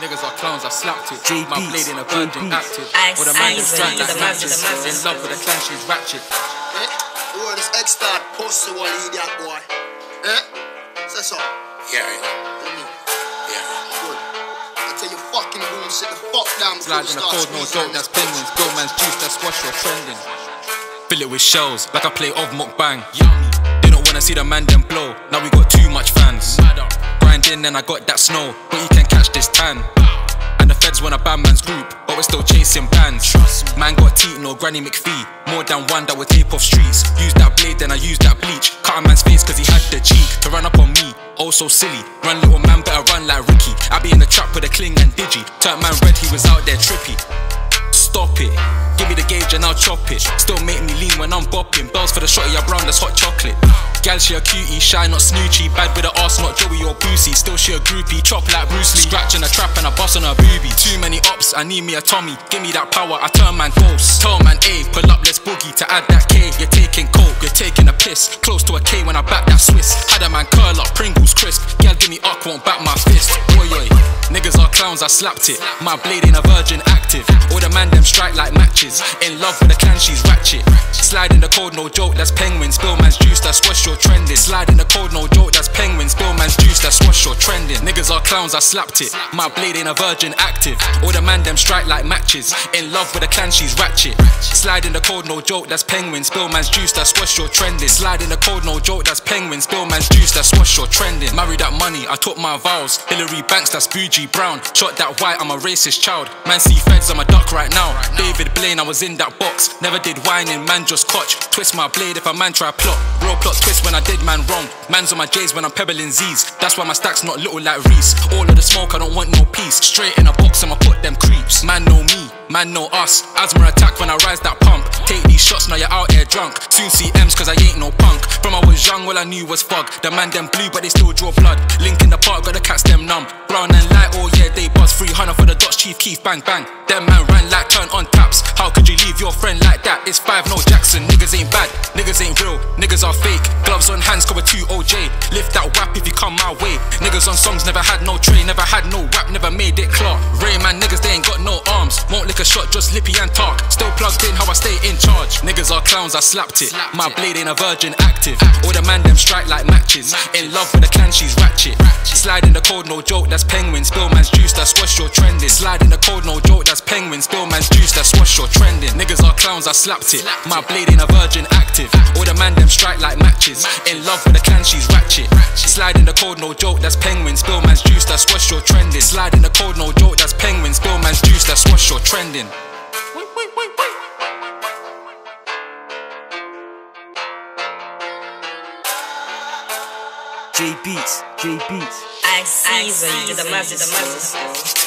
Niggas are clowns, I slapped it. My blade in a virgin active. Or the man just drank like matches. In love with the clan, she's ratchet. Word is X-Start, pussy one idiot boy. Say so. Yeah. Good. I tell you fucking boom, sit the fuck down. Slide in the cold, no joke, that's penguins. Go man's juice, that's squash, you're trending. Fill it with shells, like I play of mukbang. They don't wanna see the man them blow. Now we got too much fans. Grinding and I got that snow, but you can catch this tan. And the feds wanna ban man's group, but we're still chasing bands. Man got teeth, no Granny McPhee. More than one that would tape off streets. Use that blade, then I use that bleach. Cut a man's face cause he had the cheek to run up on me. Oh so silly, run little man better run like Ricky. I be in the trap with a cling and digi. Turn man red, he was out there trippy. Stop it, give me the gauge and I'll chop it. Still make me lean when I'm bopping. Bells for the shotty, I brown, that's hot chocolate. Gal, she a cutie, shy, not snoochie. Bad with her ass, not Joey or Boosie. Still she a groupie, chop like Bruce Lee. Scratch in a trap and I bust on her boobie. Too many ops, I need me a Tommy. Give me that power, I turn man ghost. Tell man A, pull up, let's boogie. To add that K, you're taking coke, you're taking a piss. Close to a K when I back that Swiss. Had a man curl up, Pringles crisp. Gal, give me up, won't back my fist. Oi, oi. Niggas are clowns, I slapped it. My blade ain't a virgin active. All the man them strike like matches. In love with the clan, she's ratchet. Slide in the cold, no joke, that's penguins. Spill man's juice, that's squash, you're trending. Slide in the cold, no joke, that's penguins. Spill man's juice, that's squash, you're trending. Niggas are clowns, I slapped it. My blade ain't a virgin active. All the man them strike like matches. In love with the clan, she's ratchet. Slide in the cold, no joke, that's penguins. Spill man's juice, that's squash, you're trending. Slide in the cold, no joke, that's penguins. Spill man's juice, that's squash, you're trending. Marry that money, I took my vows. Hillary Banks, that's bougie brown. Shot that white, I'm a racist child. Man see feds, I'm a duck right now. David Blaine, I was in that box. Never did whining, man just cotch. Twist my blade if a man try plot. Real plot twist when I did man wrong. Man's on my J's when I'm pebbling Z's. That's why my stack's not little like Reese. All of the smoke, I don't want no peace. Straight in a box, I'ma put them creeps. Man know me, man know us. Asthma attack when I rise that pump. Take these shots, now you're out here drunk. Soon see M's cause I ain't no punk. From I was young, all I knew was fug. The man them blue but they still draw blood. Link in the park, got the cats them numb. Brown and light, oh yeah, they buzz. 300 for the Dutch Chief Keef, bang bang. Them man ran like turn on taps. How could you leave your friend like that? It's 5 no Jackson. Niggas ain't bad, niggas ain't real, niggas are fake. Gloves on hands, cover 2 OJ. Lift that whap if you come my way. Niggas on songs, never had no tray, never had no rap, never made it clock. Rayman niggas, they ain't got no arms. Won't lick a shot, just lippy and talk. Still plugged in, how I stay in charge. Niggas are clowns, I slapped it. My blade ain't a virgin active. All the man them strike like matches. In love with the clan, she's ratchet. Slide in the cold, no joke, that's penguins. Spill man's juice, that's squash, you're trending. Slide in the cold, no joke, that's penguins. Spill man's juice, that's squash, you're trending. Niggas are clowns, I slapped it. My blade ain't a virgin active. All the man them strike like matches. In love with the clan, she's ratchet. Slide in the cold, no joke, that's penguins. Spill man's juice, that's squash, you're trending. Slide in the cold, no joke, that's penguins. Spill man's juice, that's squash, you're trending. J Beats. I see you, the masses.